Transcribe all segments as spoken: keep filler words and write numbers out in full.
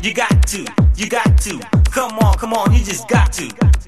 You got to, you got to. Come on, come on, you just got to.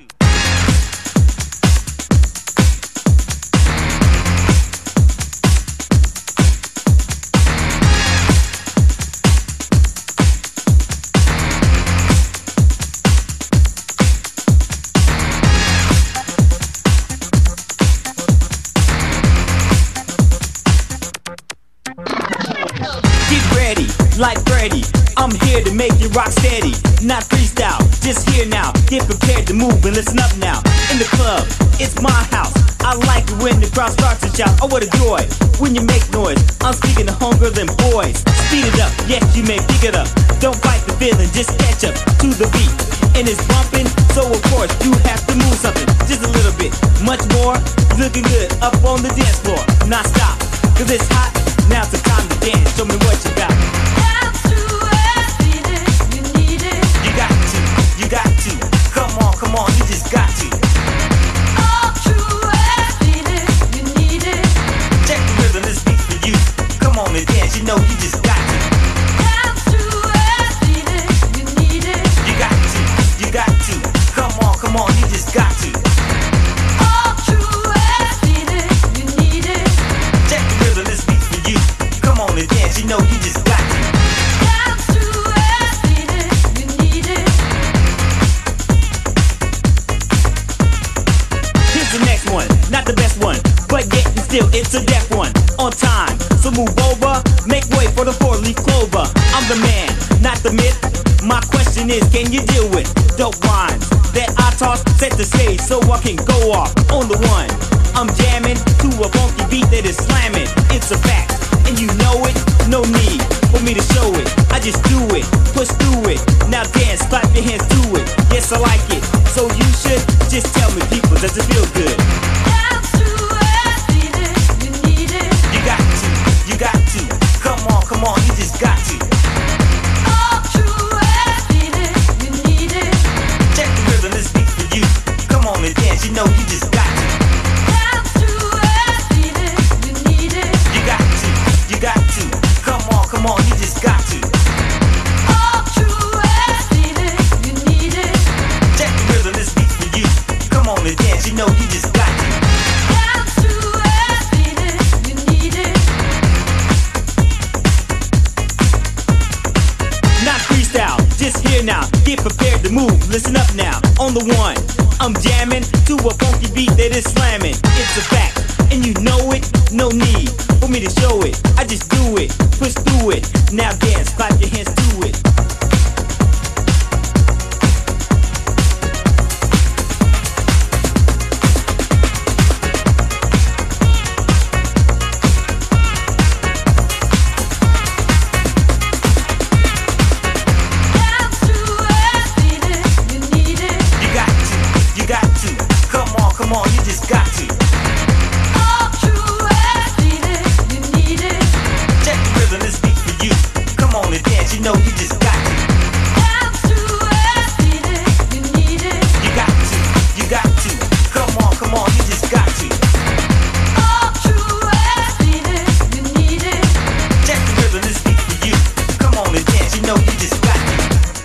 Like Freddy, I'm here to make you rock steady. Not freestyle, just here now. Get prepared to move and listen up now. In the club, it's my house. I like it when the crowd starts to shout. Oh, what a joy when you make noise. I'm speaking to homegirls and boys. Speed it up, yes, you may pick it up. Don't fight the feeling, just catch up to the beat. And it's bumping, so of course you have to move something. Just a little bit, much more. Looking good up on the dance floor. Not stop, cause it's hot. Now it's the time to dance. Show me what you got. You got to, come on, come on, you just got to. All true and feel it, you need it. Check the rhythm, this beat for you. Come on and dance, you know you just got to. Dance to and feel it, you need it. You got to, you got to. Come on, come on, you just got to. All true and feel it, you need it. Check the rhythm, this beat for you. Come on and dance, you know you just got to. Dance to and feel it, you need it. The next one, not the best one, but yet and still it's a deaf one. On time, so move over, make way for the four-leaf clover. I'm the man, not the myth. My question is, can you deal with dope rhymes that I toss, set the stage so I can go off on the one? I'm jamming to a funky beat that is slamming. It's a fact, and you know it. No need for me to show it. I just do it, push through it. Now dance, clap your hands to it. Yes, I like it, so you should just tell me, people, does it feel good? Dance to and feel it, you need it. You got to, you got to. Come on, come on, you just got to. All true and feel it, you need it. Check the rhythm, this beat for you. Come on and dance, you know you just got to. Dance to and feel it, you need it. You got to, you got to. Come on, come on, you just got to. All true and feel it, you need it. Check the rhythm, this beat for you. Come on and dance, you know you just got to. Dance to and feel it, you need it. Not freestyle, just here now. Get prepared to move, listen up now. On the one, I'm jamming to a funky beat that is slamming. It's a fact, and you know it. No need for me to show it. I just do it, push through it. Now dance, clap your hands to it. Dance to and feel it, you need it. You got to, you got to. Come on, come on, you just got to. All true and feel it, you need it. Check the rhythm, this beat for you. Come on and dance, you know you just got to. Dance to and feel it, you need it. You got to, you got to. Come on, come on, you just got to. All true and feel it, you need it. Check the rhythm, this beat for you. Come on and dance, you know you just got to.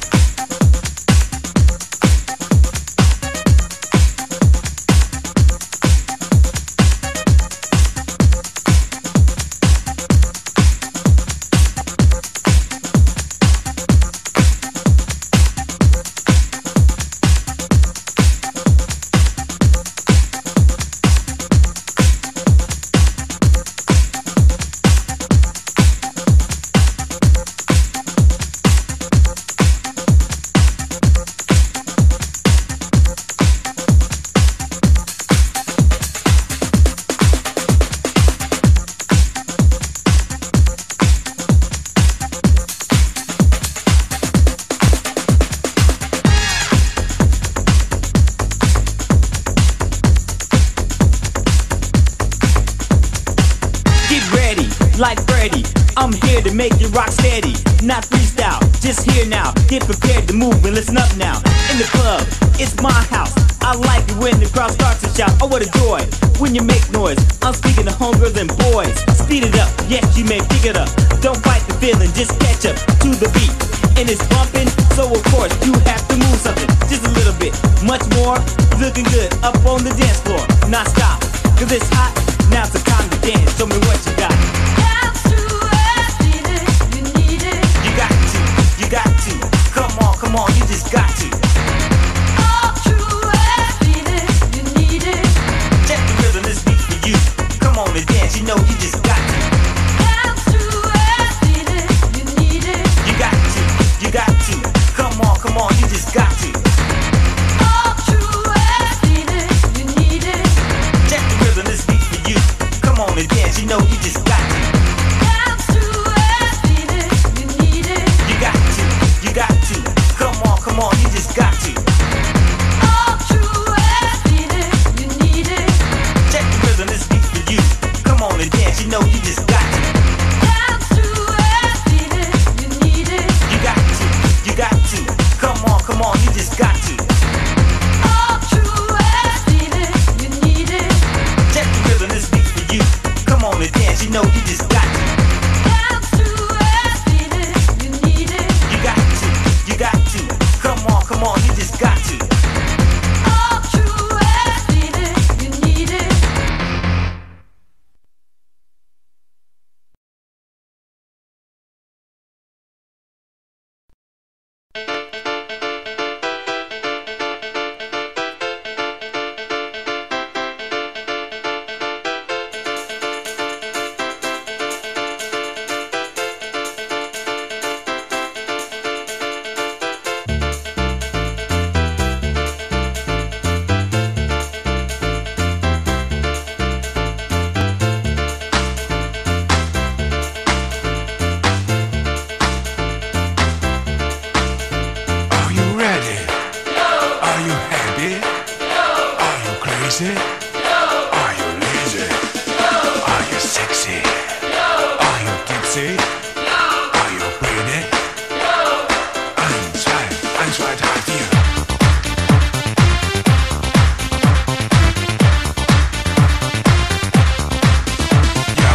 Like Freddy, I'm here to make you rock steady. Not freestyle, just here now. Get prepared to move and listen up now. In the club, it's my house. I I like it when the crowd starts to shout. Oh, what a joy when you make noise. I'm speaking to homegirls and boys. Speed it up, yes, you may pick it up. Don't fight the feeling, just catch up to the beat. And it's bumping, so of course you have to move something. Just a little bit, much more. Looking good up on the dance floor. Now stop, cause it's hot. Now's the time to dance. Show me what you got. Dance to it, need it, you need it. You got to, you got to. Come on, come on, you just got to. All true it, need it, you need it. Check the rhythm, this beat for you. Come on and dance, you know you just got to. Dance to it, need it, you need it. You got to, you got to. Come on, come on, you just got to. All true it, need it, you need it. Check the rhythm, this beat for you. Come on and dance, you know you just got to. Dance to it, need it, you need it. You got to, you got to. Come on, come on, you just got to. All true it, need it, you need it. Check the rhythm, this beat for you. Come on and dance, you know you just got to. Dance to it, need it, you need it. You got to, you got to. Come on, come on, you just got to. All true it, need it, you need it. Check the rhythm, this beat for you. Come on and dance, you know you just got to. Dance to it, need it, you need it. You got to, you got to. Come on, come on, you just got to. All true it, need it, you need it. Are you ready? Are you happy? Are you crazy? Are you lazy? Are you sexy? Are you tipsy? Are you pretty? Eins, zwei, eins, zwei, drei, vier. Ja.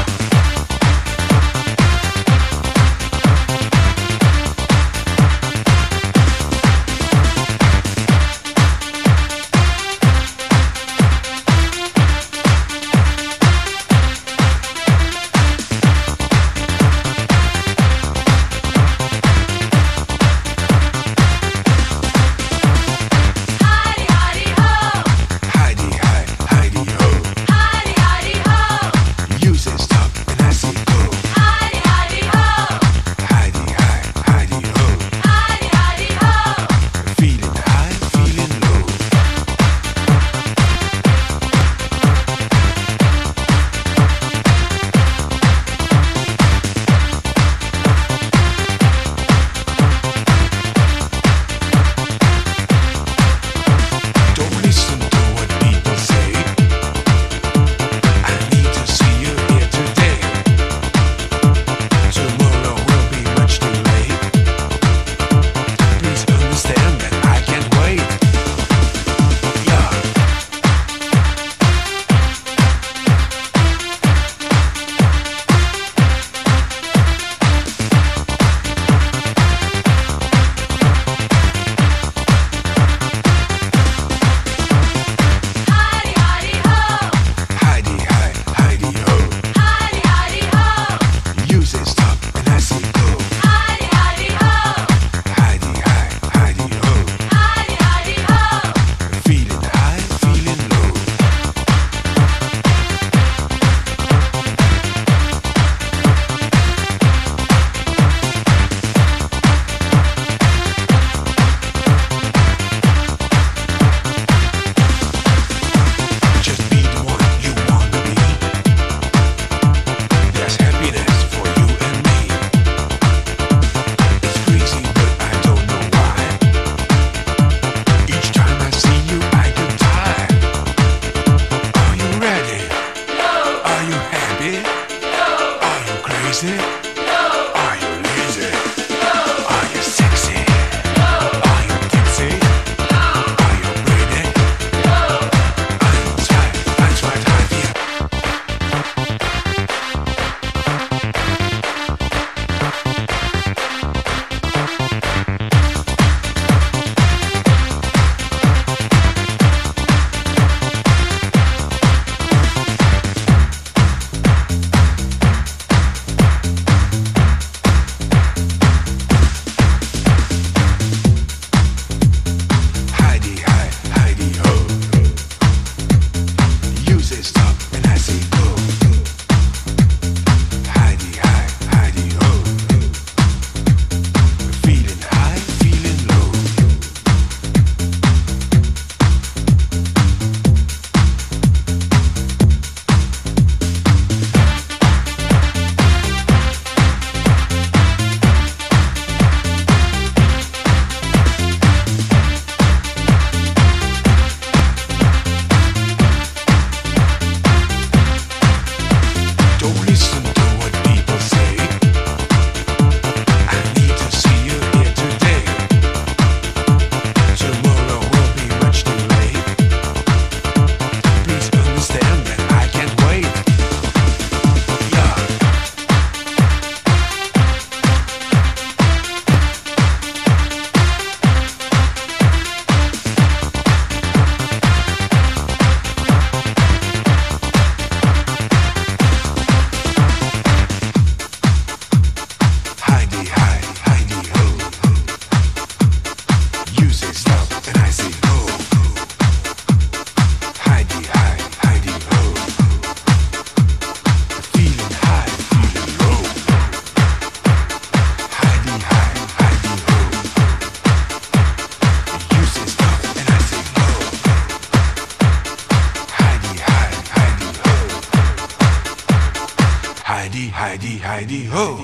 Heidi, Heidi, ho.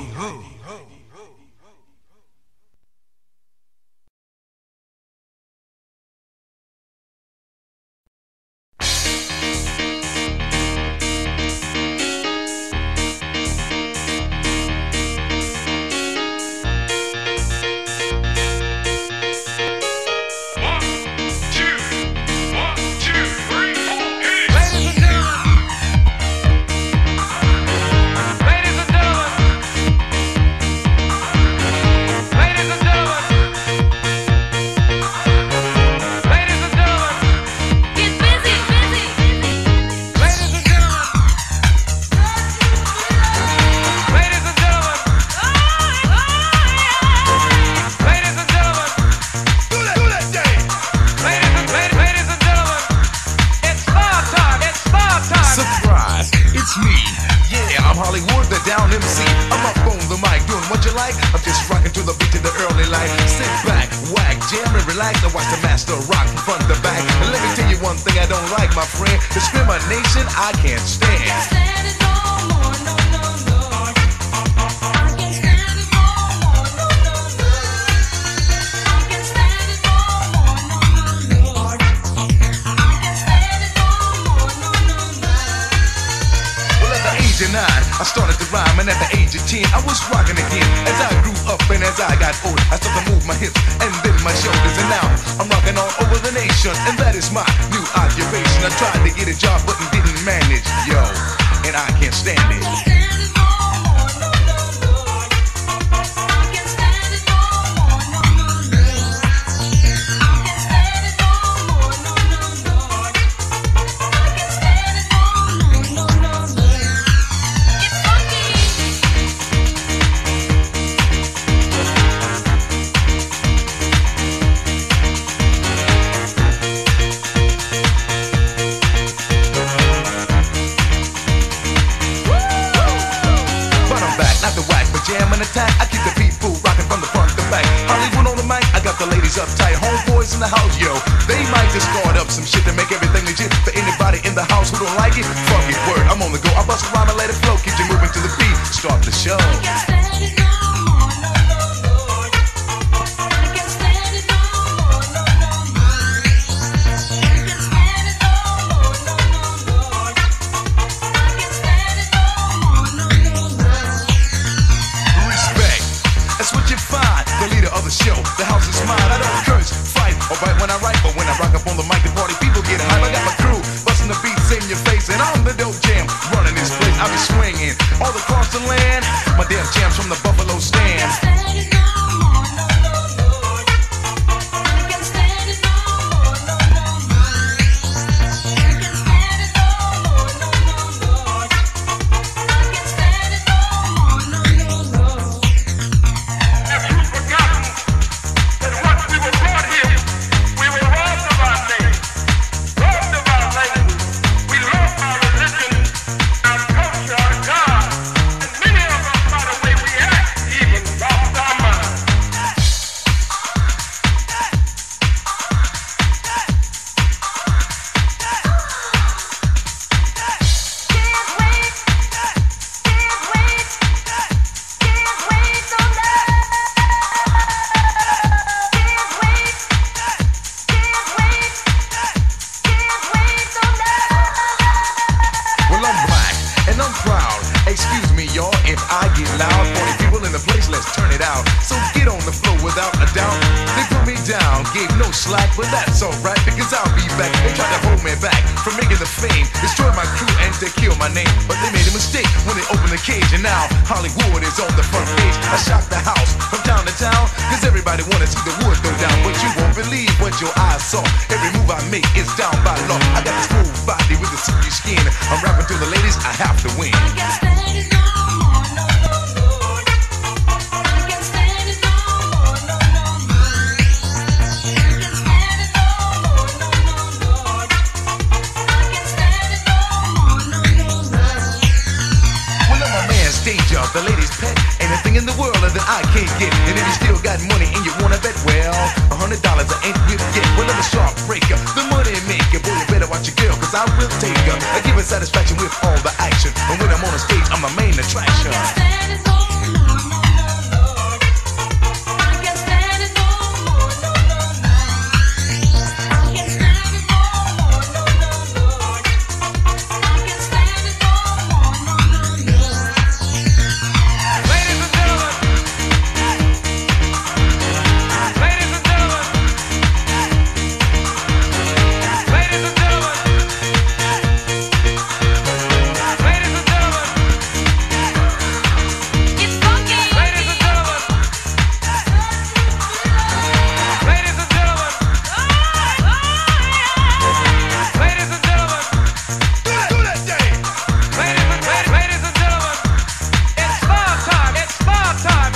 gave no slack, but that's alright because I'll be back. They tried to hold me back from making the fame, destroy my crew and to kill my name. But they made a mistake when they opened the cage, and now Hollywood is on the front page. I shocked the house from town to town, cause everybody wanna see the wood go down. But you won't believe what your eyes saw. Every move I make is down by law. I got this smooth body with a silky skin. I'm rapping to the ladies, I have to win. I can't stand it no more, no, no, no. I can't stand it no more, no, no, no. I can't stand it no more, no, no, no. I can't stand it no more, no, no, no. Well, I'm a man's danger, the lady's pet. Ain't a thing in the world that I can't get. And if you still got money and you wanna bet, well, a hundred dollars I ain't with yet. Well, I'm a sharp breaker, the money maker. Boy, you better watch your girl, cause I will take her. I give her satisfaction with all the action. And when I'm on the stage, I'm a main attraction. I can't stand it no more, no, no, no. I can't stand it no more, no, no, no. I can't stand it no more, no, no, no. I can't stand it no more, no, no, no. Ladies and gentlemen, ladies and gentlemen, ladies and gentlemen, ladies and gentlemen, It's funky. ladies and gentlemen, ladies and gentlemen, ladies and gentlemen, Do that, do that thing! ladies and ladies, ladies and gentlemen, it's spa time, it's spa time.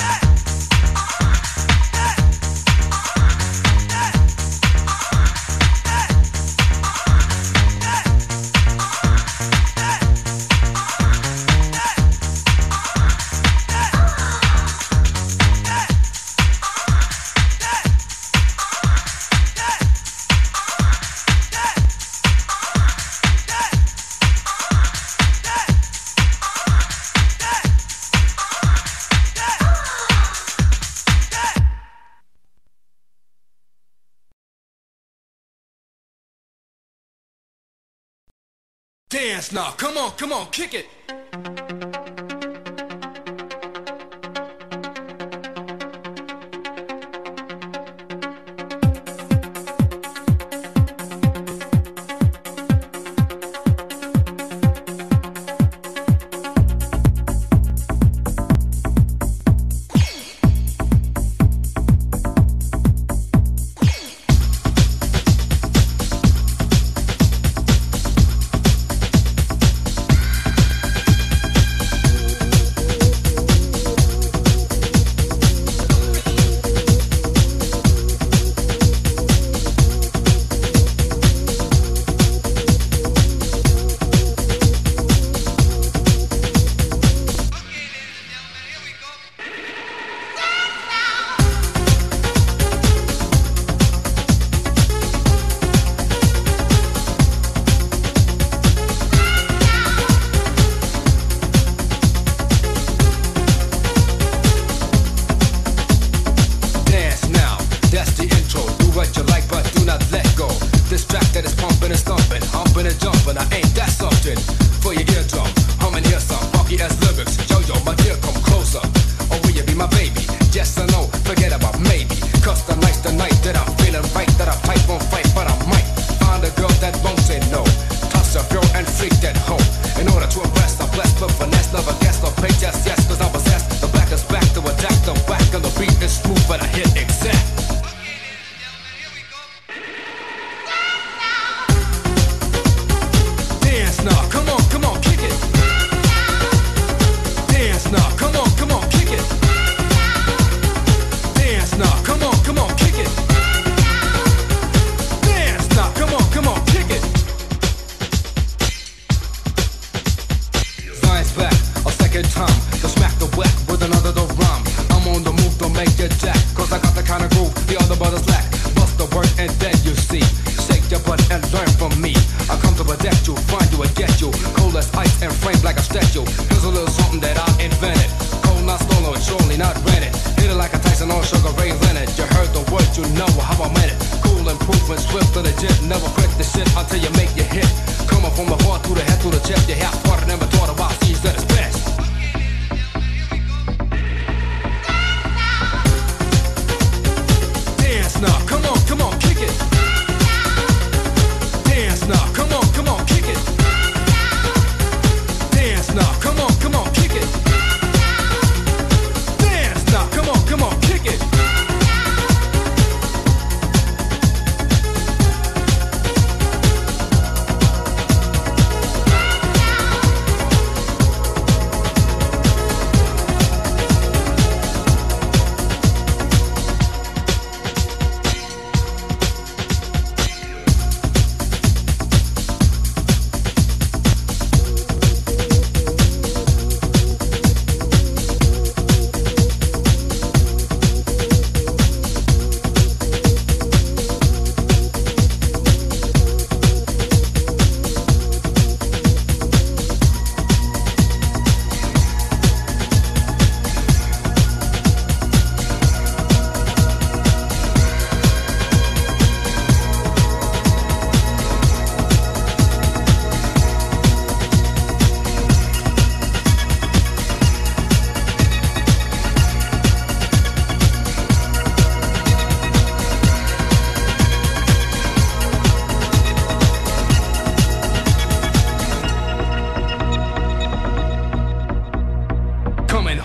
Dance now, come on, come on, kick it. Now, come on, come on.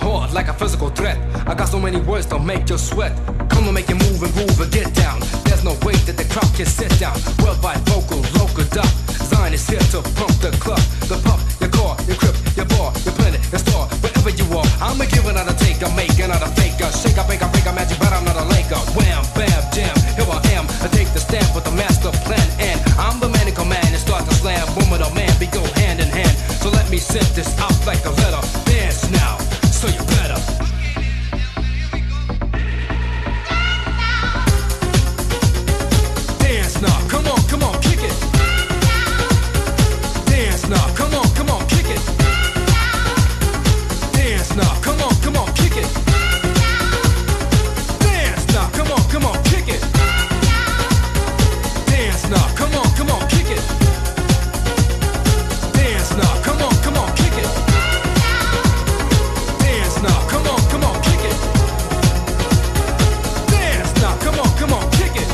hard like a physical threat. I got so many words to make you sweat. Come on, make you move and groove and get down. There's no way that the crowd can sit down. Worldwide vocal, local dub. Zion is here to pump the club. The pump, your core, your grip, your bar, your planet, your star, wherever you are. I'm a giver, not a taker, maker, not a faker. Shake up, make a break a magic, but I'm not a Laker. Wham, bam, jam, here I am. I take the stand with the master plan, and I'm the man in command and start to slam. Woman or man, we go hand in hand. So let me set this out like a letter. Dance now, so you better. Dance now, come on, come on, kick it. Dance now, come on, come on, kick it. Dance now, come on, come on, kick it. Dance now, come on, come on, kick it. Dance now, come on, come on, kick it. Dance now, come on, come on, kick it. Dance now, come on, come on, kick it. Dance now, come on, come on, kick it.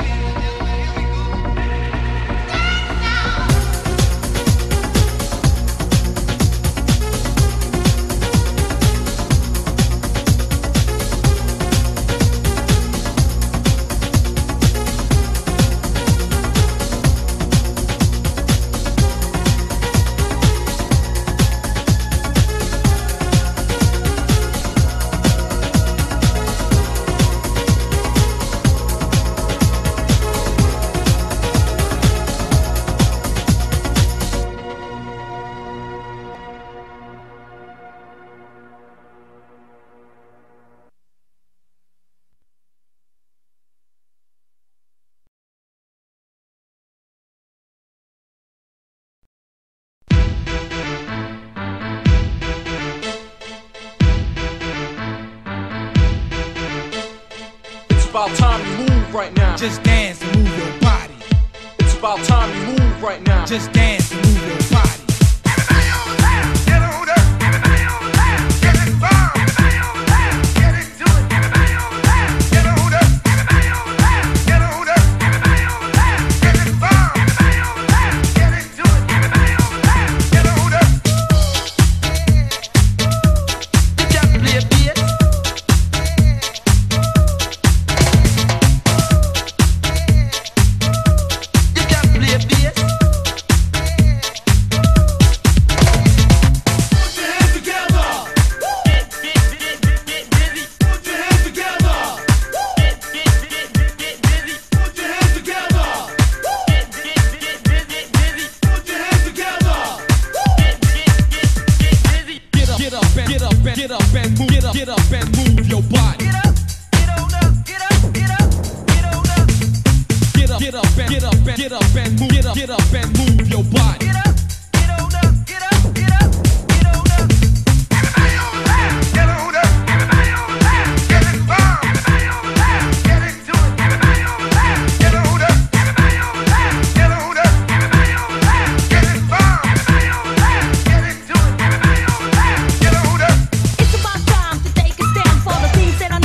It's about time you move right now. Just dance and move your body. It's about time you move right now. Just dance and move your body. Everybody on that, get on up. Everybody on that, get it bomb. Everybody on that, get into it. Everybody on that, get on up. Everybody on that, get on up. Everybody on that, get it bomb. Everybody on that, get into it. Everybody on that, get on up. You can't play bass. You can't play bass. Get up, get up and get up and move. Get up, get up and move your body. Get up, get on up, get up, get up, get on up. Get up, get up and get up and get up and move. Get up, get up and move your body. Get up, get on up, get up, get up, get on up. Everybody on that, get on up. Everybody on that, get it bomb. Everybody on that, get into it. Everybody on that, get on up. Everybody on that, get on up. Everybody on that, get it bomb. Everybody on that, get into it. Everybody on that, get on up. It's about time to take a stand for the things that are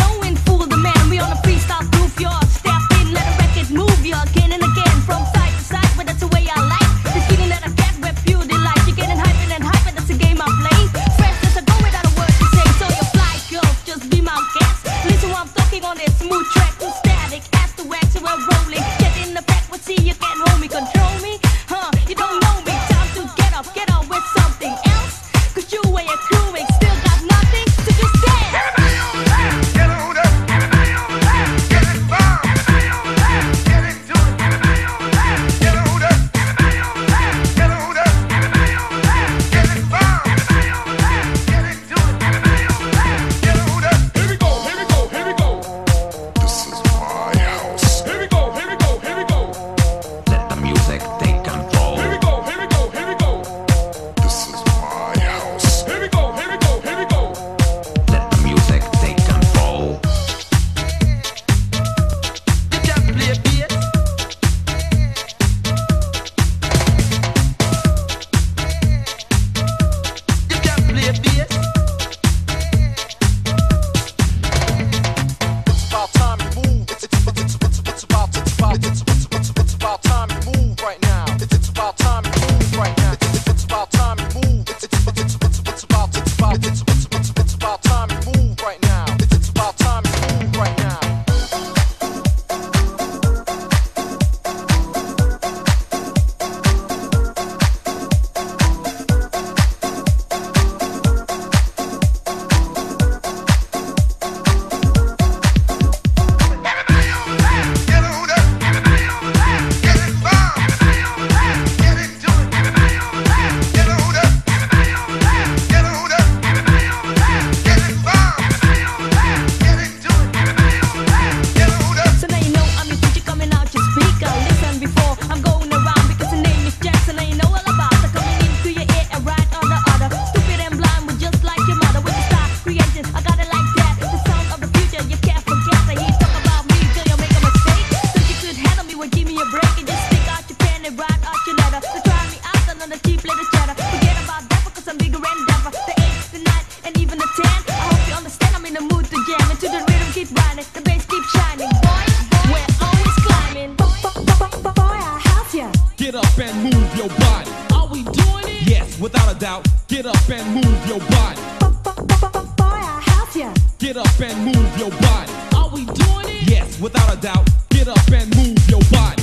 ten. I hope you understand I'm in the mood to jam. And to the rhythm keep running, the bass keep shining. Boys, we're always climbing. Boy, I help ya. Get up and move your body. Are we doing it? Yes, without a doubt. Get up and move your body. Boy, I help ya. Get up and move your body. Are we doing it? Yes, without a doubt. Get up and move your body.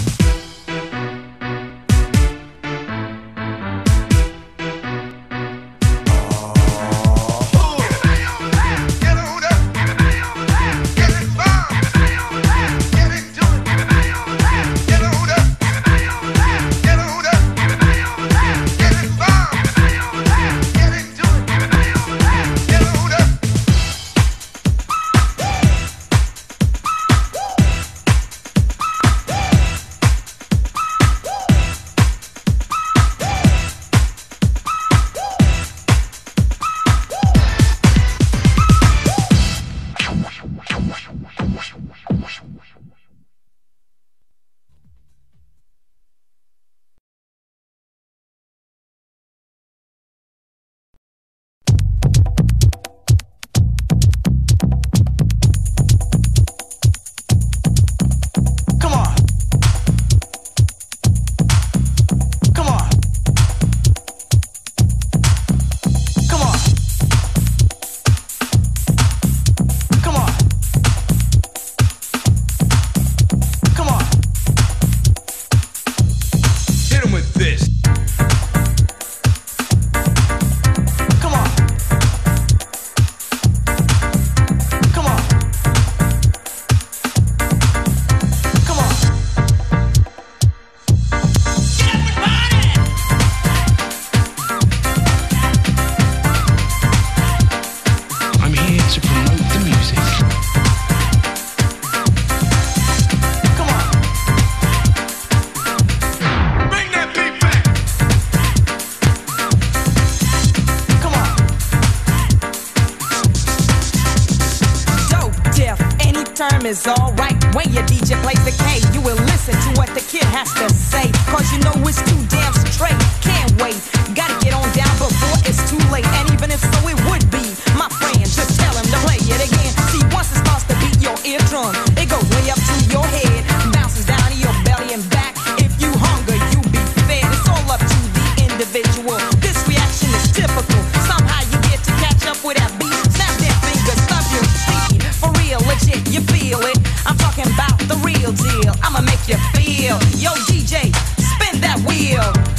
Is alright when your D J plays the K. You will listen to what the kid has to say, cause you know it's too damn straight. Can't wait, gotta get on down before it's too late. And even if so it would be, my friend, just tell him to play it again. See, once it starts to beat your eardrum, it goes way up to your head, bounces down to your belly and back. If you hunger, you be fed. It's all up to the individual. This reaction is typical. Somehow you get to catch up with that beat. Snap that finger, stop your feet. For real, legit, you feel it. I'm talking about the real deal. I'ma make you feel. Yo, D J, spin that wheel.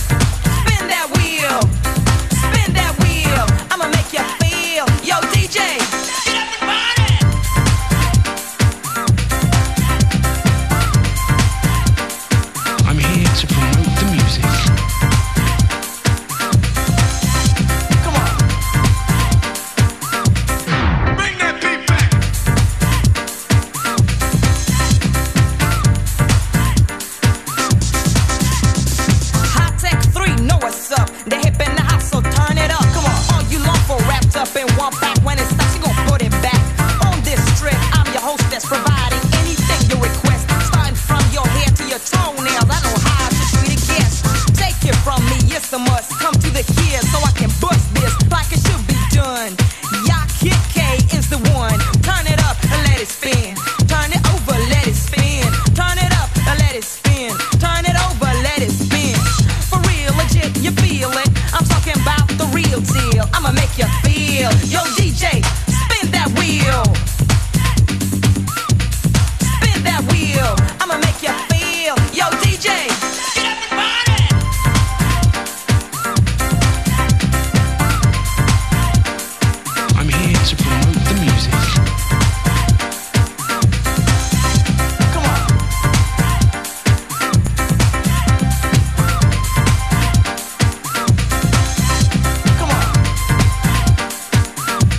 Spin that wheel. Spin that wheel. I'ma make you feel. Yo, D J, get up and party. I'm here to promote the music. Come on. Bring that beat back. High Tech three, know what's up. The hip in the house, so turn it up. Come on, all you long for wrapped up in one pack. When it stops, you gon' put it back. On this trip, I'm your hostess, providing anything you request. Starting from your hair to your toenails, I know how to treat a guest. Take it from me, it's a must. Come to the kids so I can bust this like it should be done. Ya Kid K is the one. Turn it up and let it spin. Turn it over, let it spin. Turn it up and let it spin. Turn it over, let it spin. For real, legit, you feel it. I'm talking about the real deal. I'ma make you feel. Yo, D J, spin that wheel. Spin that wheel. I'ma make you feel. Yo, D J, get up and party. I'm here to promote the music. Come on. Come on.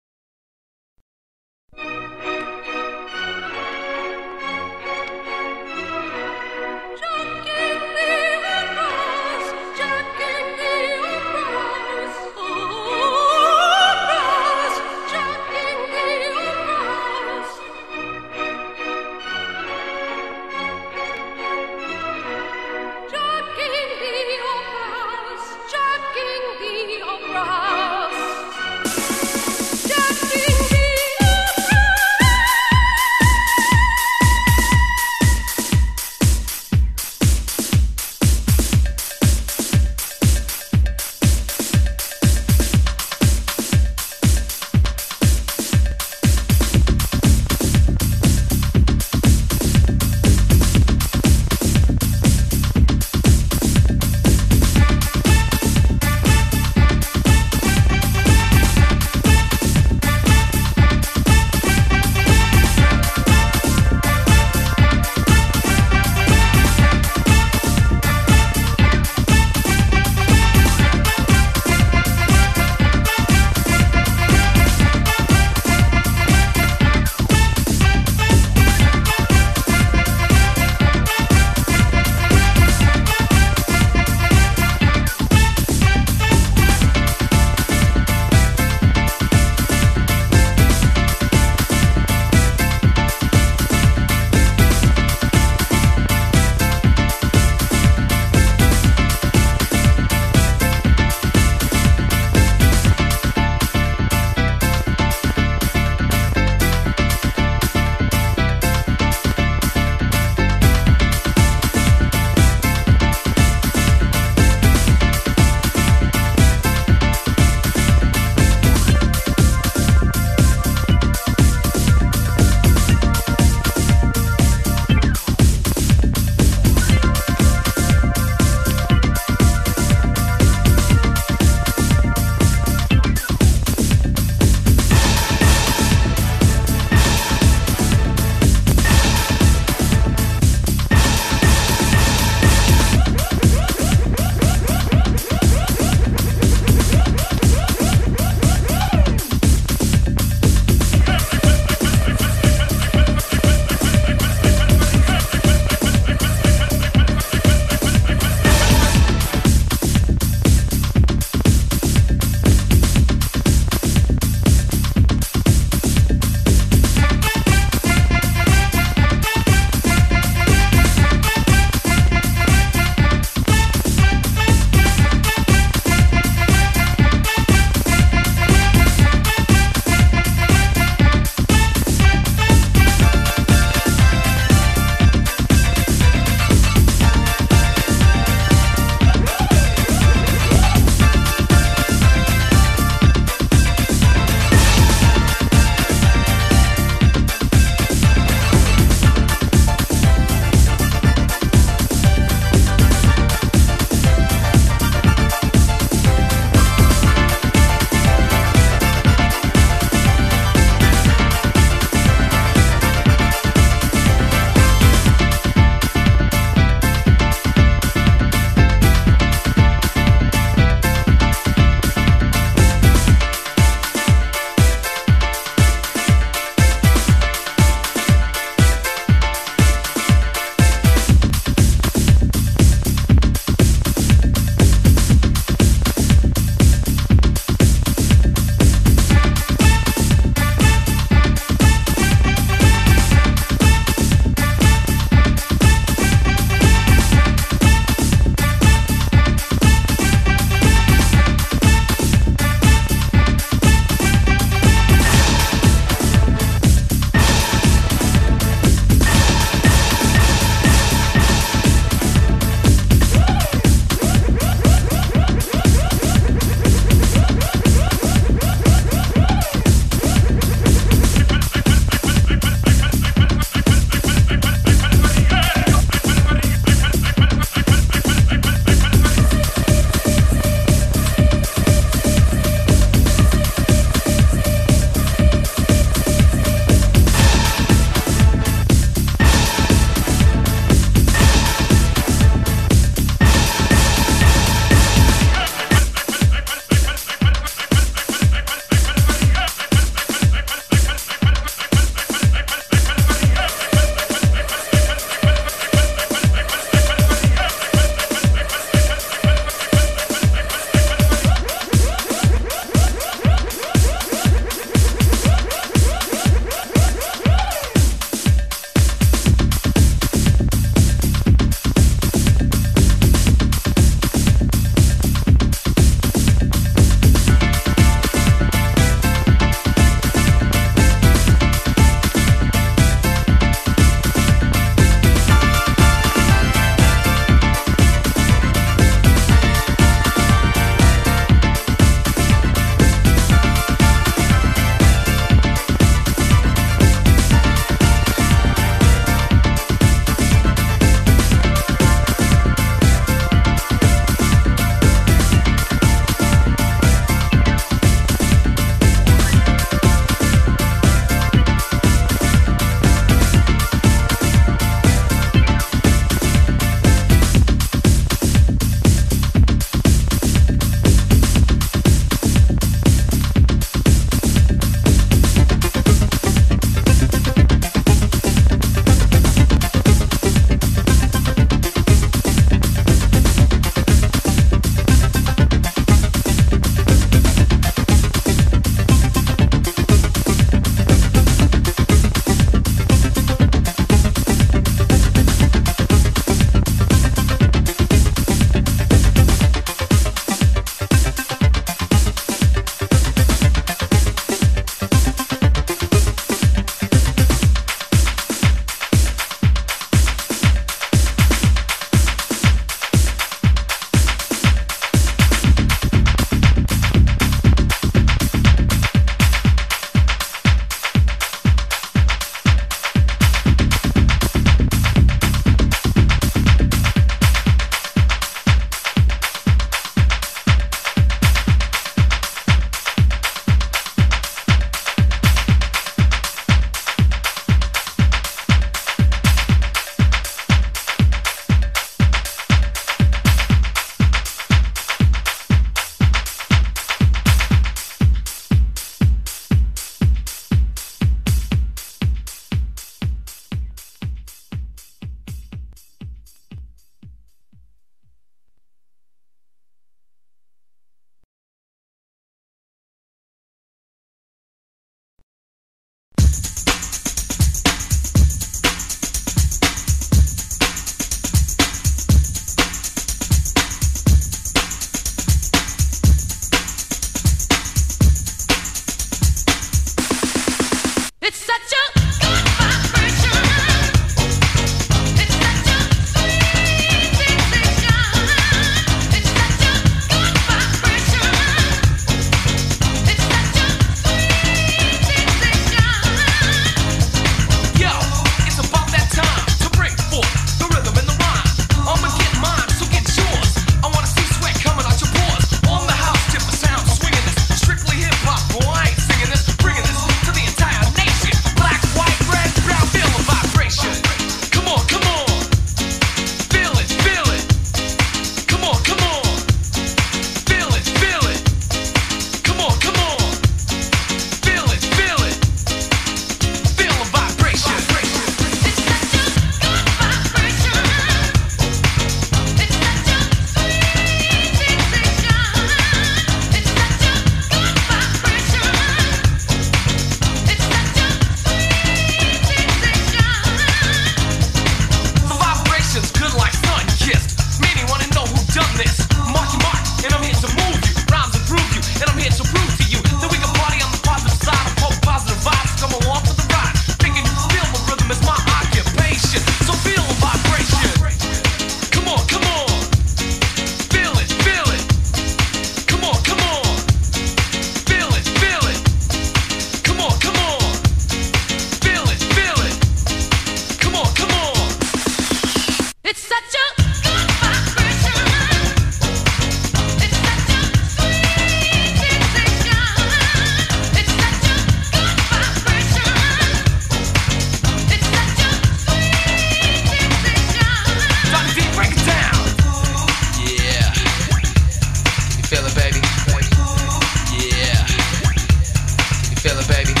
feel it, baby?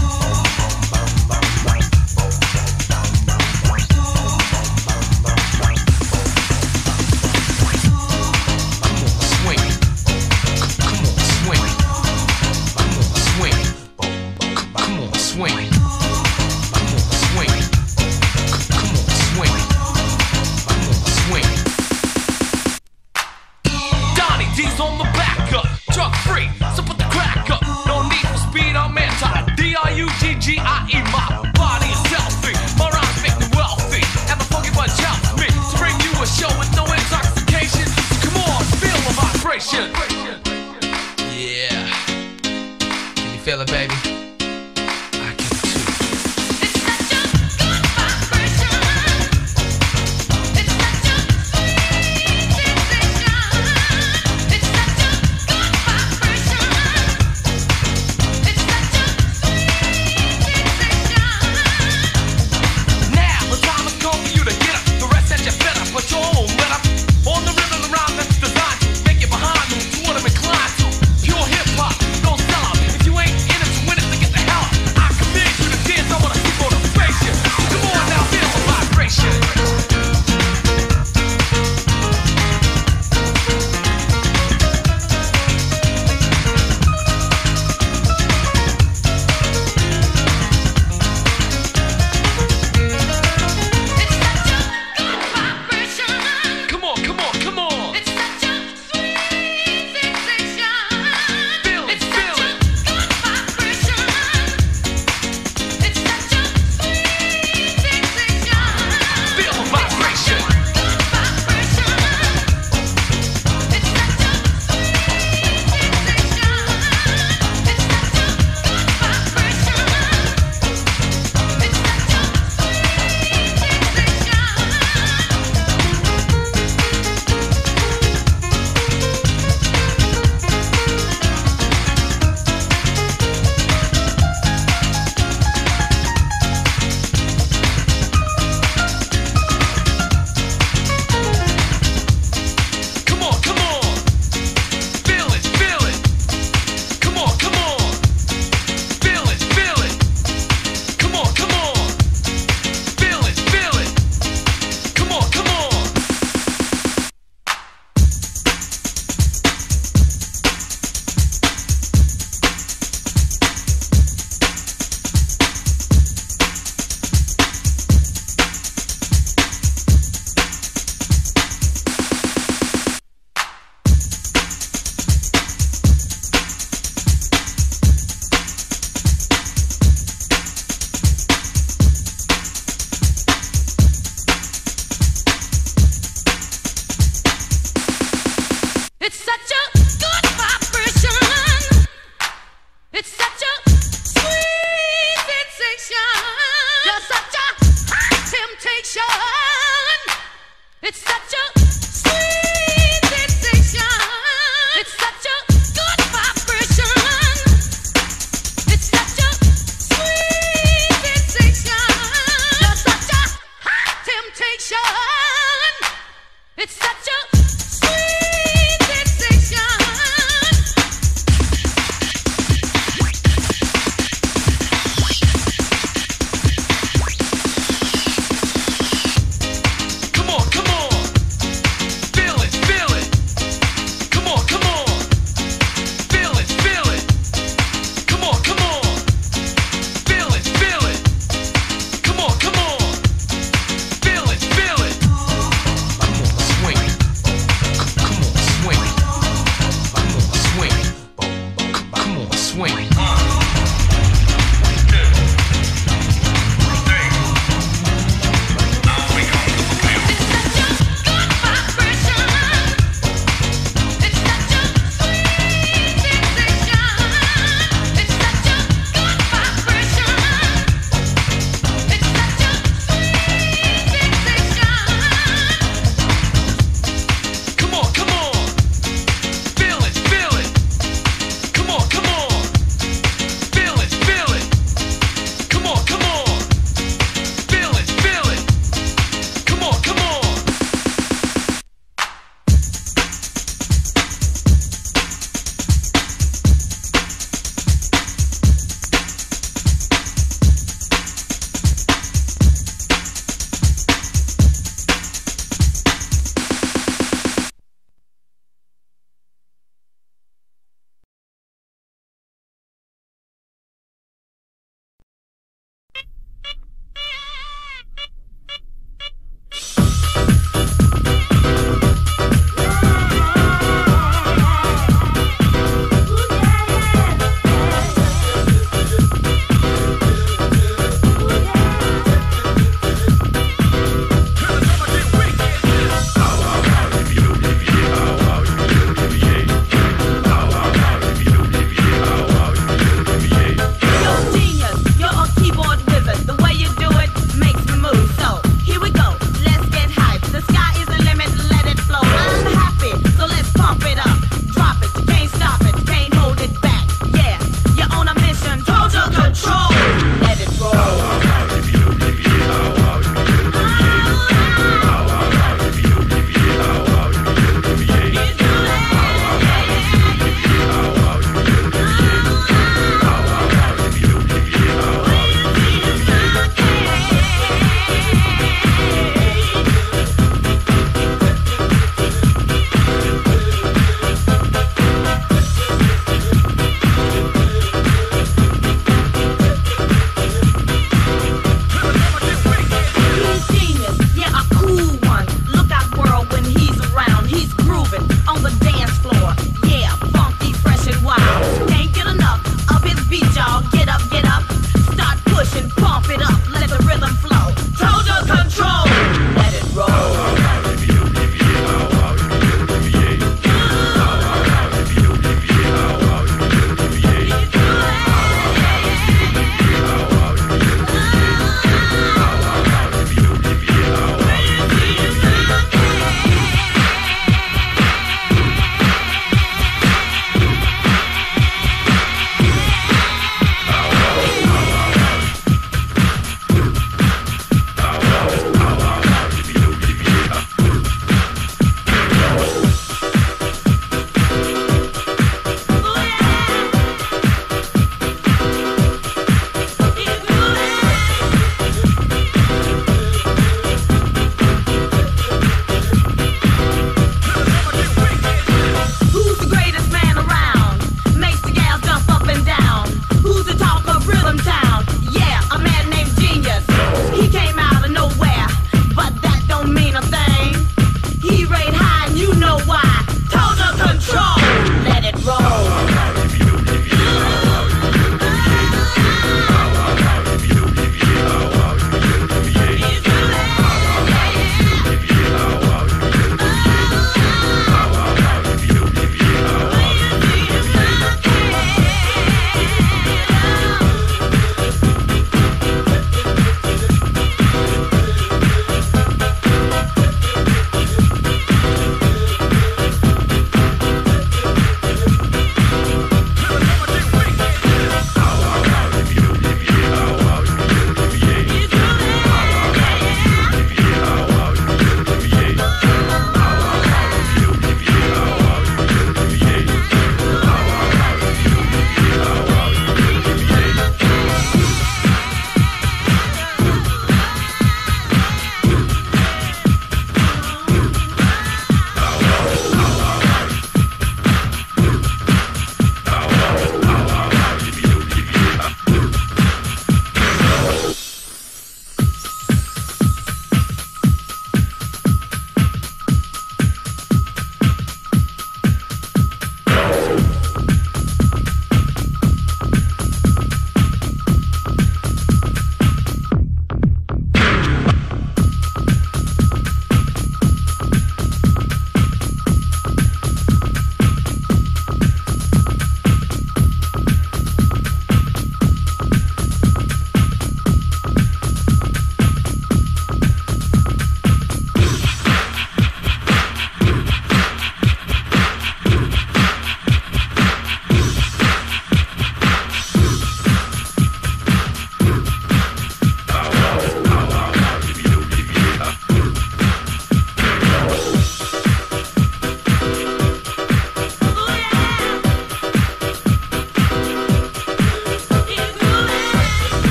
Yeah. Can you feel it, baby? I can too. It's such a good vibration. It's such a sweet sensation. It's such a good vibration. It's such a sweet sensation. Now the time has come for you to get up. The rest that you better put your own let up. On the rhythm and rhyme that's designed to make it behind them to what I'm inclined to. Pure hip hop, don't sell out. If you ain't in it to win it, then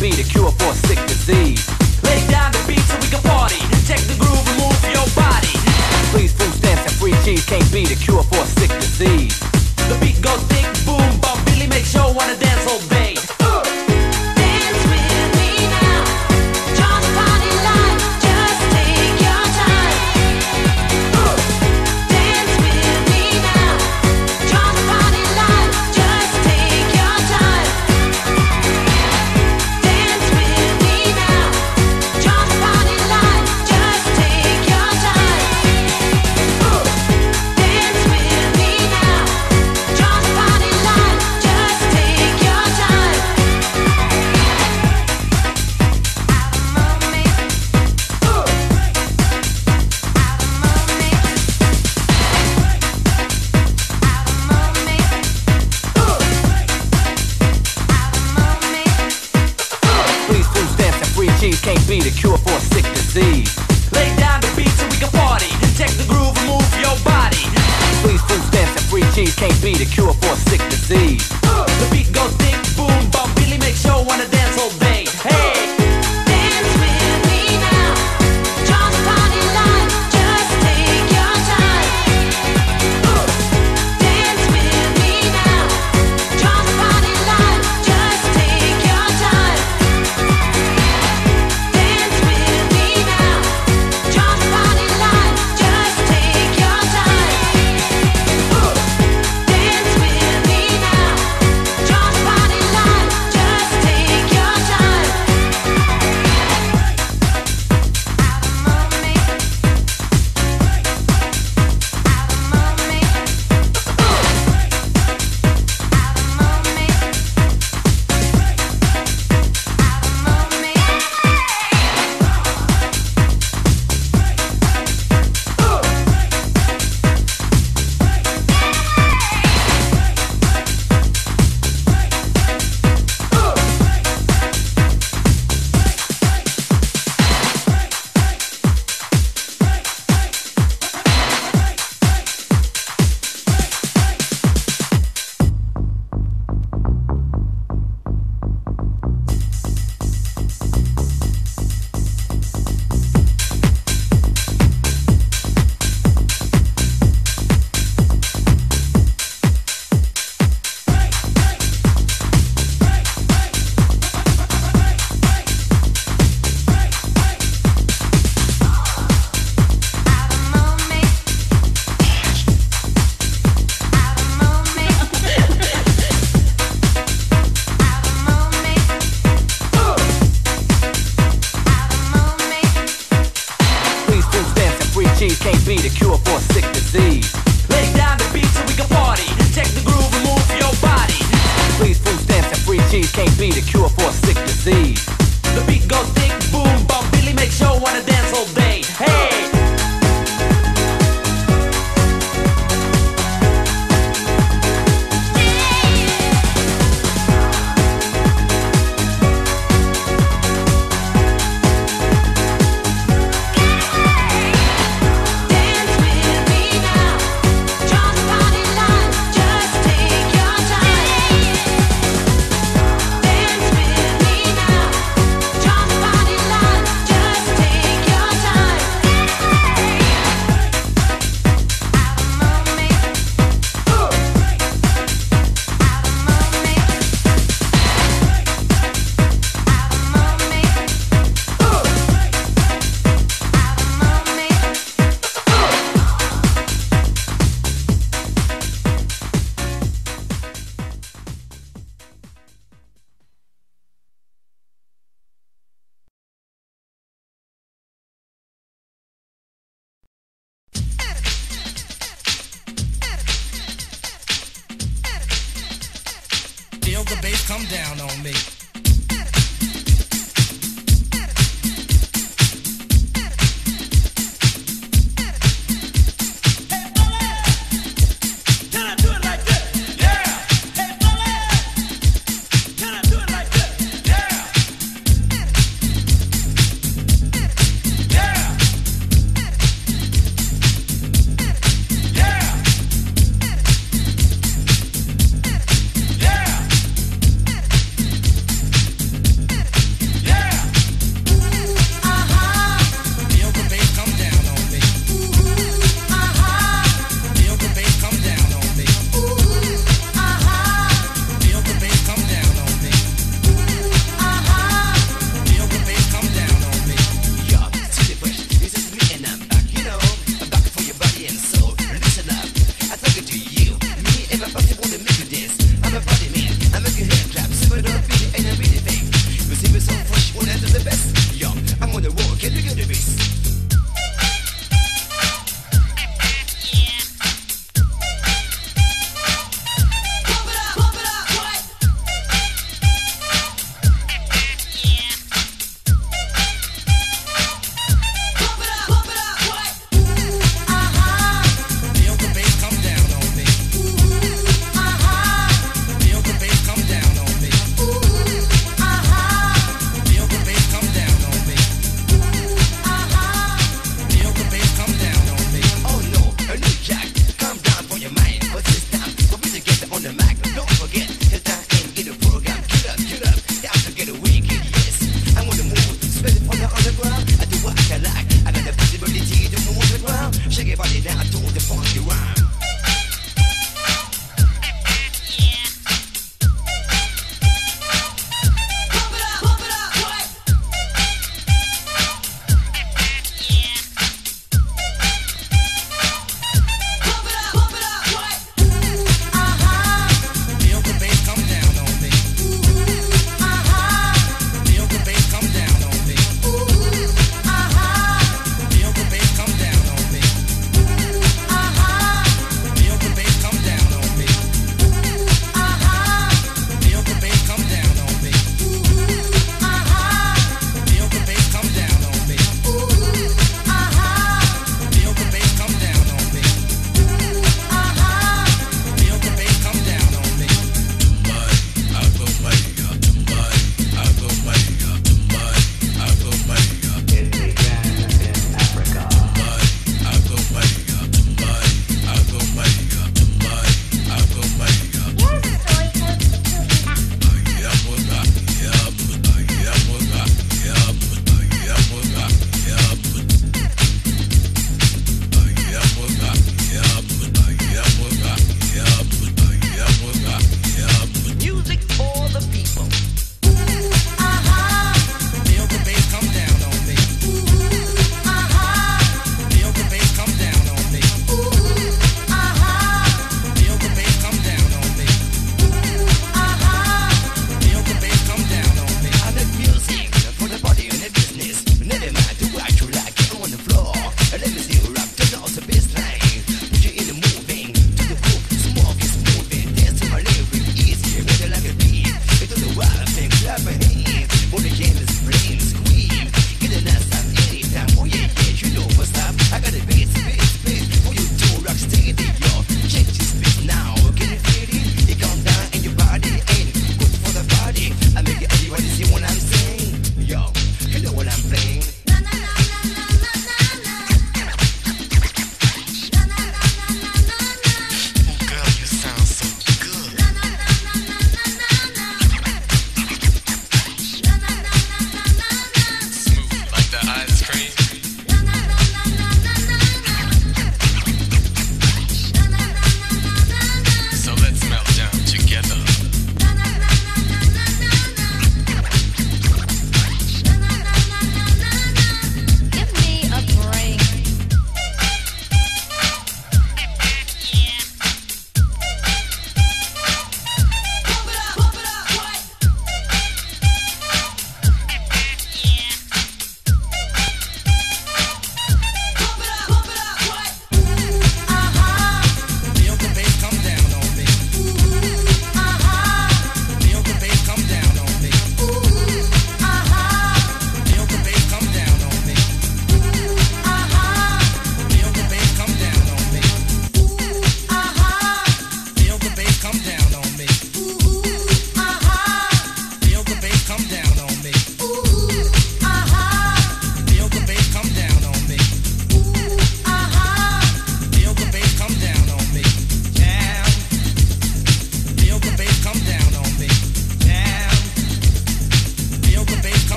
be the cure for a sick disease. Lay down the beat so we can party. Check the groove and move your body. Please, food stamps and free cheese can't be the cure for a sick disease. The beat goes thick, boom, bump, Billy make sure wanna dance all day. Dance with me now. Join the party line. Just take your time. Dance with me now. Join the party line. Just take your time. Dance with me now. Join the party line. Just take your time. Dance with me now. Join the party line. Just take your time. Please, food stamps and free cheese can't be the cure for a sick disease. Lay down the beat so we can party. Check the groove and move your body. Please, food stamps and free cheese can't be the cure for a sick disease. The beat goes thick, boom, bump, Billy make sure wanna dance all day. Hey, Dance with me now. Join the party line. Just take your time. Dance with me now. Join the party line. Just take your time. Dance with me now. Join the party line. Just take your time. Dance with me now. Join the party line. Just take your time. Please, food stamps and free cheese can't be the cure for a sick disease. lay down the beat so we can party. Check the groove and move your body. Please, food stamps and free cheese can't be the cure for a sick disease. The beat goes thick, boom, bump, Billy make sure wanna dance all day. Hey. Dance with me now. Join the party line. Just take your time. Dance with me now. Join the party line. Just take your time. Feel the bass come down on me. to make you dance. I'm a party man, I make your hand clap. Simple don't feel it, ain't a really thing. You see me so fresh, when I do the best. Yo, I'm on the road, can you get the bass? On the mic, don't forget.